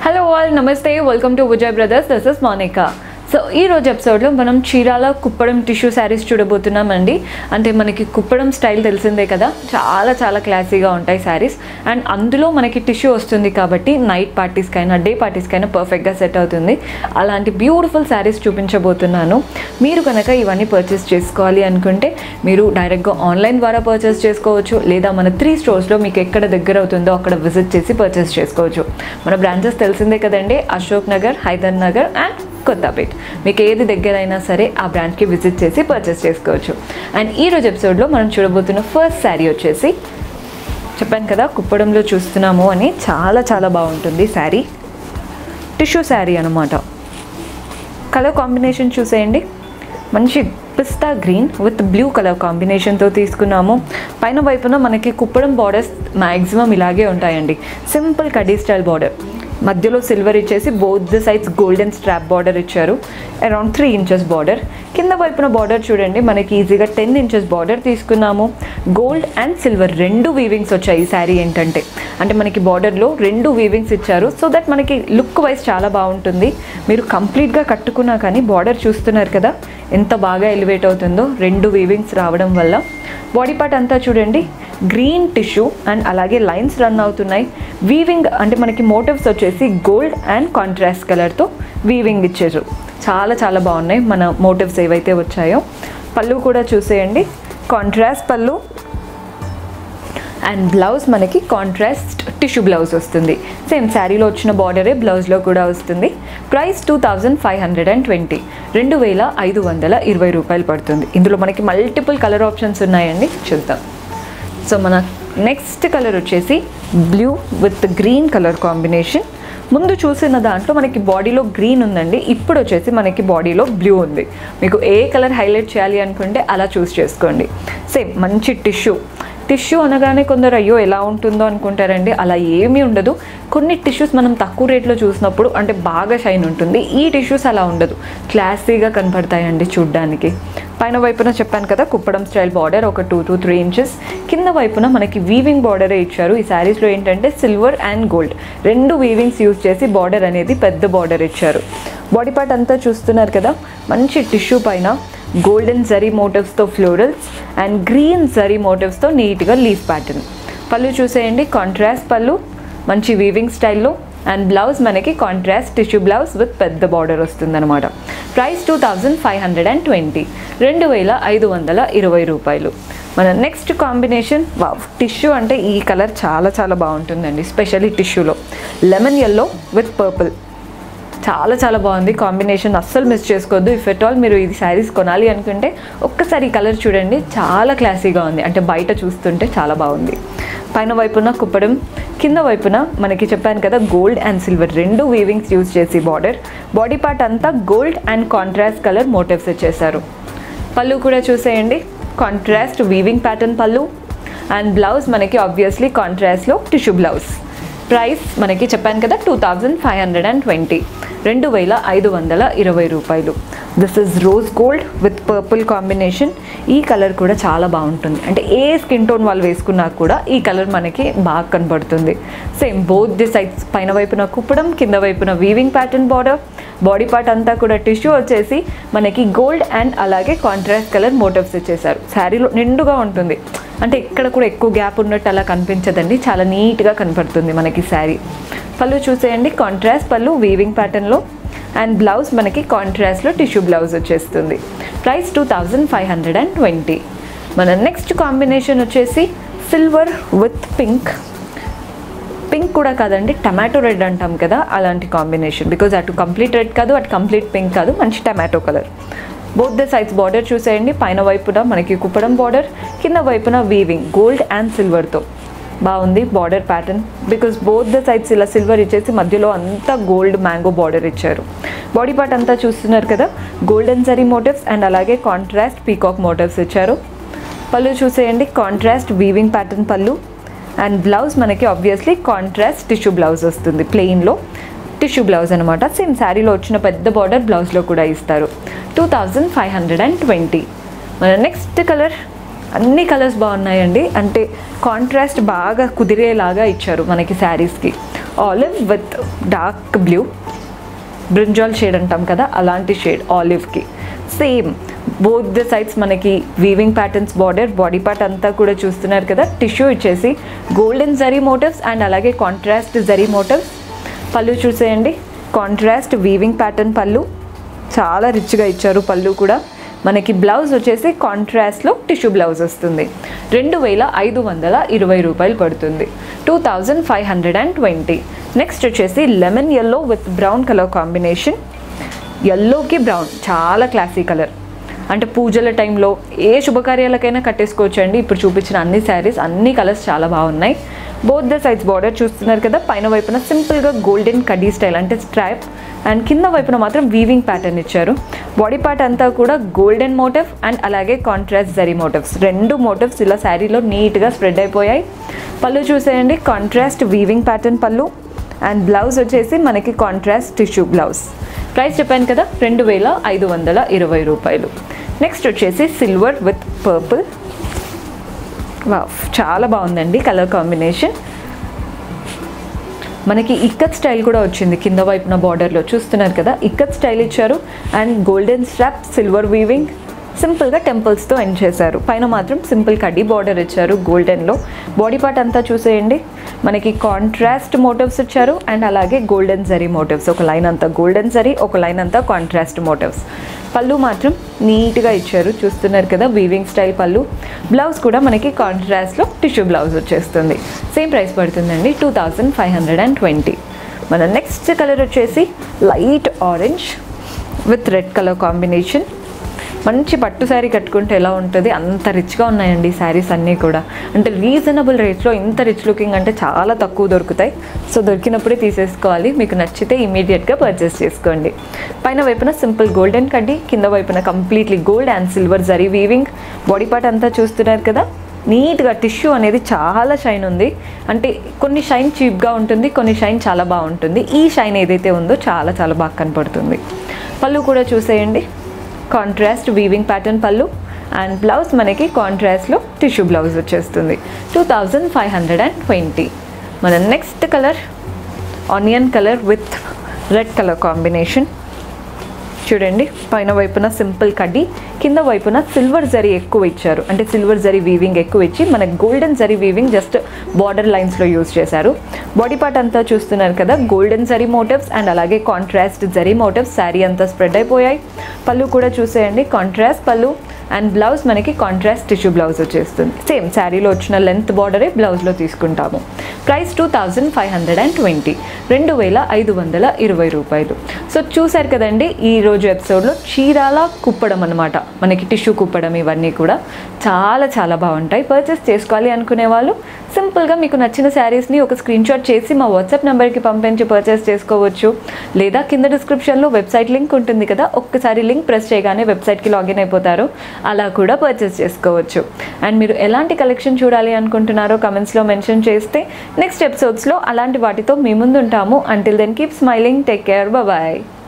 Hello all, namaste, welcome to Vijay Brothers. This is Monica. So ఈ రోజు ఎపిసోడ్లో మనం చీరాల కుప్పడం టిష్యూ శారీస్ చూడబోతున్నామండి. అంటే మనకి కుప్పడం స్టైల్ తెలిసిందే కదా, చాలా క్లాసీగా ఉంటాయి శారీస్. అండ్ అందులో మనకి టిష్యూ వస్తుంది కాబట్టి నైట్ పార్టీస్కైనా డే పార్టీస్కైనా పర్ఫెక్ట్గా సెట్ అవుతుంది. అలాంటి బ్యూటిఫుల్ శారీస్ చూపించబోతున్నాను. మీరు కనుక ఇవన్నీ పర్చేస్ చేసుకోవాలి అనుకుంటే మీరు డైరెక్ట్గా ఆన్లైన్ ద్వారా పర్చేస్ చేసుకోవచ్చు, లేదా మన 3 స్టోర్స్లో మీకు ఎక్కడ దగ్గర అవుతుందో అక్కడ విజిట్ చేసి పర్చేస్ చేసుకోవచ్చు. మన బ్రాంచెస్ తెలిసిందే కదండి, అశోక్ నగర్, హైదర్నగర్ అండ్ కొత్తపేట. మీకు ఏది దగ్గరైనా సరే ఆ బ్రాంచ్కి విజిట్ చేసి పర్చేస్ చేసుకోవచ్చు. అండ్ ఈరోజు ఎపిసోడ్లో మనం చూడబోతున్న ఫస్ట్ శారీ వచ్చేసి, చెప్పాను కదా కుప్పడంలో చూస్తున్నాము అని, చాలా బాగుంటుంది శారీ. టిష్యూ శారీ అనమాట. కలర్ కాంబినేషన్ చూసేయండి, మంచి pista green with blue colour కాంబినేషన్తో తీసుకున్నాము. పైన వైపున మనకి కుప్పడం బార్డర్స్ మ్యాక్సిమం ఇలాగే ఉంటాయండి. సింపుల్ కడీ స్టైల్ బార్డర్, మధ్యలో సిల్వర్ ఇచ్చేసి both the sides golden strap border ఇచ్చారు. Around 3 inches border. కింద వైపున బార్డర్ చూడండి, మనకి ఈజీగా 10 ఇంచెస్ బార్డర్ తీసుకున్నాము. గోల్డ్ అండ్ సిల్వర్ 2 వీవింగ్స్ వచ్చాయి. ఈ శారీ ఏంటంటే అంటే మనకి బార్డర్లో 2 వీవింగ్స్ ఇచ్చారు, సో దట్ మనకి లుక్ వైజ్ చాలా బాగుంటుంది. మీరు కంప్లీట్గా కట్టుకున్నా కానీ బార్డర్ చూస్తున్నారు కదా ఎంత బాగా ఎలివేట్ అవుతుందో 2 వీవింగ్స్ రావడం వల్ల. బాడీ పార్ట్ అంతా చూడండి, గ్రీన్ టిష్యూ అండ్ అలాగే లైన్స్ రన్ అవుతున్నాయి. వీవింగ్ అంటే మనకి మోటివ్స్ వచ్చేసి గోల్డ్ అండ్ కాంట్రాస్ట్ కలర్తో వీవింగ్ ఇచ్చారు. చాలా బాగున్నాయి మన మోటివ్స్ ఏవైతే వచ్చాయో. పళ్ళు కూడా చూసేయండి, కాంట్రాస్ట్ పళ్ళు. అండ్ బ్లౌజ్ మనకి కాంట్రాస్ట్ టిష్యూ బ్లౌజ్ వస్తుంది. సేమ్ శారీలో వచ్చిన బార్డరే బ్లౌజ్లో కూడా వస్తుంది. ప్రైస్ 2520, 2520 రూపాయలు పడుతుంది. ఇందులో మనకి మల్టిపుల్ కలర్ ఆప్షన్స్ ఉన్నాయండి, చూద్దాం. సో మన నెక్స్ట్ కలర్ వచ్చేసి blue with green colour combination. ముందు చూసిన దాంట్లో మనకి బాడీలో గ్రీన్ ఉందండి, ఇప్పుడు వచ్చేసి మనకి బాడీలో బ్లూ ఉంది. మీకు ఏ కలర్ హైలైట్ చేయాలి అనుకుంటే అలా చూస్ చేసుకోండి. సేమ్ మంచి టిష్యూ అనగానే కొందరు అయ్యో ఎలా ఉంటుందో అనుకుంటారండి, అలా ఏమీ ఉండదు. కొన్ని టిష్యూస్ మనం తక్కువ రేట్లో చూసినప్పుడు అంటే బాగా షైన్ ఉంటుంది, ఈ టిష్యూస్ అలా ఉండదు, క్లాసీగా కనపడతాయండి చూడ్డానికి. పైన వైపున చెప్పాను కదా కుప్పడం స్టైల్ బార్డర్ ఒక 2 to 3 ఇంచెస్. కింద వైపున మనకి వీవింగ్ బార్డరే ఇచ్చారు. ఈ శారీస్లో ఏంటంటే silver and gold 2 weavings use చేసి బార్డర్ అనేది పెద్ద బార్డర్ ఇచ్చారు. బాడీ పార్ట్ అంతా చూస్తున్నారు కదా, మంచి టిష్యూ పైన గోల్డెన్ జరీ మోటివ్స్తో ఫ్లోరల్స్ అండ్ గ్రీన్ జరీ మోటివ్స్తో నీట్గా లీఫ్ ప్యాటర్న్. పళ్ళు చూసేయండి, కాంట్రాస్ట్ పళ్ళు మంచి వీవింగ్ స్టైల్లో. అండ్ బ్లౌజ్ మనకి కాంట్రాస్ట్ టిష్యూ బ్లౌజ్ విత్ పెద్ద బార్డర్ వస్తుందన్నమాట. ప్రైస్ 2520, 2520 రూపాయలు. మన నెక్స్ట్ కాంబినేషన్, టిష్యూ అంటే ఈ కలర్ చాలా బాగుంటుందండి, స్పెషల్లీ టిష్యూలో లెమన్ ఎల్లో విత్ పర్పుల్. చాలా బాగుంది కాంబినేషన్, అస్సలు మిస్ చేసుకోవద్దు. ఇఫ్ ఎట్ ఆల్ మీరు ఇది శారీస్ కొనాలి అనుకుంటే ఒక్కసారి కలర్ చూడండి, చాలా క్లాసీగా ఉంది. అంటే బయట చూస్తుంటే చాలా బాగుంది. పైన వైపున కుప్పడం, కింద వైపున మనకి చెప్పాను కదా gold and silver 2 weavings use చేసి బార్డర్. బాడీ పార్ట్ అంతా gold and contrast colour motifs ఇచ్చేసారు. పళ్ళు కూడా చూసేయండి, contrast weaving pattern pallu. And blouse మనకి ఆబ్వియస్లీ కాంట్రాస్ట్లో టిష్యూ బ్లౌజ్. ప్రైస్ మనకి చెప్పాను కదా 2520, 2520 రూపాయలు. This is rose gold with purple combination. ఈ కలర్ కూడా చాలా బాగుంటుంది, అంటే ఏ స్కిన్ టోన్ వాళ్ళు వేసుకున్నా కూడా ఈ కలర్ మనకి బాగా కనపడుతుంది. సేమ్ బోత్ ది సైడ్స్, పైన వైపున కుప్పడం, కింద వైపున weaving pattern border. Body part అంతా కూడా టిష్యూ వచ్చేసి మనకి గోల్డ్ అండ్ అలాగే కాంట్రాస్ట్ కలర్ మోటివ్స్ ఇచ్చేసారు. శారీలో నిండుగా ఉంటుంది, అంటే ఇక్కడ కూడా ఎక్కువ గ్యాప్ ఉన్నట్టు అలా కనిపించదండి, చాలా నీట్గా కనపడుతుంది మనకి శారీ. పళ్ళు చూసేయండి, కాంట్రాస్ట్ పళ్ళు వీవింగ్ ప్యాటర్న్లో. అండ్ బ్లౌజ్ మనకి కాంట్రాస్ట్లో టిష్యూ బ్లౌజ్ వచ్చేస్తుంది. ప్రైస్ 2520. మన నెక్స్ట్ కాంబినేషన్ వచ్చేసి సిల్వర్ విత్ పింక్ కూడా కాదండి, టమాటో రెడ్ అంటాం కదా అలాంటి కాంబినేషన్. బికాజ్ అటు కంప్లీట్ రెడ్ కాదు, అటు కంప్లీట్ పింక్ కాదు, మంచి tomato colour. Both the sides border చూసేయండి, పైన వైపున మనకి కుప్పడం బార్డర్, కింద వైపున వీవింగ్ గోల్డ్ అండ్ సిల్వర్తో బాగుంది border pattern. Because both the sides ఇలా సిల్వర్ ఇచ్చేసి మధ్యలో అంతా గోల్డ్ మ్యాంగో బార్డర్ ఇచ్చారు. బాడీ పార్ట్ అంతా చూస్తున్నారు కదా, గోల్డెన్ జరీ మోటివ్స్ అండ్ అలాగే కాంట్రాస్ట్ పీకాక్ మోటివ్స్ ఇచ్చారు. పళ్ళు చూసేయండి, contrast weaving pattern pallu. And blouse మనకి ఆబ్వియస్లీ కాంట్రాస్ట్ టిష్యూ బ్లౌజ్ వస్తుంది, ప్లెయిన్లో టిష్యూ బ్లౌజ్ అనమాట. సేమ్ శారీలో వచ్చిన పెద్ద బార్డర్ బ్లౌజ్లో కూడా ఇస్తారు. 2520. మన నెక్స్ట్ కలర్, అన్ని కలర్స్ బాగున్నాయండి, అంటే కాంట్రాస్ట్ బాగా కుదిరేలాగా ఇచ్చారు మనకి శారీస్కి. Olive with dark blue, brinjal shade అంటాం కదా అలాంటి షేడ్ ఆలివ్కి. సేమ్ బోత్ ద సైడ్స్ మనకి weaving patterns border, body part అంతా కూడా చూస్తున్నారు కదా. టిష్యూ ఇచ్చేసి గోల్డెన్ జరీ మోటివ్స్ అండ్ అలాగే కాంట్రాస్ట్ జరీ మోటివ్స్. పళ్ళు చూసేయండి, కాంట్రాస్ట్ వీవింగ్ ప్యాటర్న్ పళ్ళు, చాలా రిచ్గా ఇచ్చారు పళ్ళు కూడా. మనకి బ్లౌజ్ వచ్చేసి కాంట్రాస్ట్లో టిష్యూ బ్లౌజ్ వస్తుంది. 2520 రూపాయలు పడుతుంది, 2520. నెక్స్ట్ వచ్చేసి lemon yellow with brown colour combination. ఎల్లోకి బ్రౌన్ చాలా క్లాసీ కలర్, అంటే పూజల టైంలో ఏ శుభకార్యాలకైనా కట్టేసుకోవచ్చు అండి. ఇప్పుడు చూపించిన అన్ని శారీస్ అన్ని కలర్స్ చాలా బాగున్నాయి. బోత్ ద సైడ్స్ బార్డర్ చూస్తున్నారు కదా. పైన వైపున సింపుల్గా గోల్డెన్ కడీ స్టైల్ అంటే స్ట్రైప్, అండ్ కింద వైపున మాత్రం వీవింగ్ ప్యాటర్న్ ఇచ్చారు. బాడీ పార్ట్ అంతా కూడా గోల్డెన్ మోటివ్ అండ్ అలాగే కాంట్రాస్ట్ జరీ మోటివ్స్, రెండు మోటివ్స్ ఇలా శారీలో నీట్గా స్ప్రెడ్ అయిపోయాయి. పళ్ళు చూసేయండి, contrast weaving pattern pallu, and blouse వచ్చేసి మనకి కాంట్రాస్ట్ టిష్యూ బ్లౌజ్. ప్రైస్ చెప్పాను కదా 2520 రూపాయలు. నెక్స్ట్ వచ్చేసి సిల్వర్ విత్ పర్పుల్. వావ్, చాలా బాగుందండి కలర్ కాంబినేషన్. మనకి ఇక్కత్ స్టైల్ కూడా వచ్చింది కింద వైపున బార్డర్లో చూస్తున్నారు కదా. ఇక్కత్ స్టైల్ ఇచ్చారు and golden strap, silver weaving, సింపుల్గా టెంపుల్స్తో ఎండ్ చేశారు. పైన మాత్రం సింపుల్ కడ్డీ బార్డర్ ఇచ్చారు గోల్డెన్లో. బాడీ పార్ట్ అంతా చూసేయండి, మనకి కాంట్రాస్ట్ మోటివ్స్ ఇచ్చారు అండ్ అలాగే గోల్డెన్ జరీ మోటివ్స్. ఒక లైన్ అంతా గోల్డెన్ జరీ, ఒక లైన్ అంతా కాంట్రాస్ట్ మోటివ్స్. పళ్ళు మాత్రం నీట్గా ఇచ్చారు చూస్తున్నారు కదా, వీవింగ్ స్టైల్ పళ్ళు. బ్లౌజ్ కూడా మనకి కాంట్రాస్ట్లో టిష్యూ బ్లౌజ్ వచ్చేస్తుంది. సేమ్ ప్రైస్ పడుతుందండి 2520. మన నెక్స్ట్ కలర్ వచ్చేసి light orange with red colour combination. మంచి పట్టు శారీ కట్టుకుంటే ఎలా ఉంటుంది అంత రిచ్గా ఉన్నాయండి శారీస్ అన్నీ కూడా. అంటే రీజనబుల్ రేట్స్లో ఇంత రిచ్ లుకింగ్ అంటే చాలా తక్కువ దొరుకుతాయి. సో దొరికినప్పుడే తీసేసుకోవాలి. మీకు నచ్చితే ఇమీడియట్గా పర్చేస్ చేసుకోండి. పైన వైపున సింపుల్ గోల్డెన్ కడ్డీ, కింద వైపున కంప్లీట్లీ gold and silver zari weaving. Body part అంతా చూస్తున్నారు కదా, నీట్గా టిష్యూ అనేది చాలా షైన్ ఉంది. అంటే కొన్ని షైన్ చీప్గా ఉంటుంది, కొన్ని షైన్ చాలా బాగుంటుంది. ఈ షైన్ ఏదైతే ఉందో చాలా చాలా బాగా కనపడుతుంది. పళ్ళు కూడా చూసేయండి, contrast weaving pattern pallu, and blouse మనకి కాంట్రాస్ట్లో టిష్యూ బ్లౌజ్ వచ్చేస్తుంది. 2520. మన next colour onion colour with red colour combination. చూడండి, పైన వైపున సింపుల్ కడ్డీ, కింద వైపున సిల్వర్ జరీ ఎక్కువ ఇచ్చారు. అంటే సిల్వర్ జరీ వీవింగ్ ఎక్కువ ఇచ్చి మనకి golden zari weaving just border లైన్స్లో యూజ్ చేశారు. బాడీ పార్ట్ అంతా చూస్తున్నారు కదా, గోల్డెన్ జరీ మోటివ్స్ అండ్ అలాగే కాంట్రాస్ట్ జరీ మోటివ్స్ శారీ అంతా స్ప్రెడ్ అయిపోయాయి. పళ్ళు కూడా చూసేయండి, కాంట్రాస్ట్ పళ్ళు, అండ్ బ్లౌజ్ మనకి కాంట్రాస్ట్ టిష్యూ బ్లౌజ్ వచ్చేస్తుంది. సేమ్ శారీలో వచ్చిన లెంత్ బార్డరే బ్లౌజ్లో తీసుకుంటాము. ప్రైస్ 2520, 2520 రూపాయలు. సో చూసారు కదండి ఈరోజు ఎపిసోడ్లో చీరాల కుప్పడం అనమాట, మనకి టిష్యూ కుప్పడం. ఇవన్నీ కూడా చాలా చాలా బాగుంటాయి. పర్చేస్ చేసుకోవాలి అనుకునే వాళ్ళు సింపుల్గా మీకు నచ్చిన శారీస్ని ఒక స్క్రీన్ షాట్ చేసి మా వాట్సాప్ నెంబర్కి పంపించి పర్చేస్ చేసుకోవచ్చు. లేదా కింద డిస్క్రిప్షన్లో వెబ్సైట్ లింక్ ఉంటుంది కదా, ఒక్కసారి లింక్ ప్రెస్ చేయగానే వెబ్సైట్కి లాగిన్ అయిపోతారు. అలా కూడా పర్చేస్ చేసుకోవచ్చు. అండ్ మీరు ఎలాంటి కలెక్షన్ చూడాలి అనుకుంటున్నారో కమెంట్స్లో మెన్షన్ చేస్తే నెక్స్ట్ ఎపిసోడ్స్లో అలాంటి వాటితో మీ ముందు ఉంటాము. Until then keep smiling, take care, bye.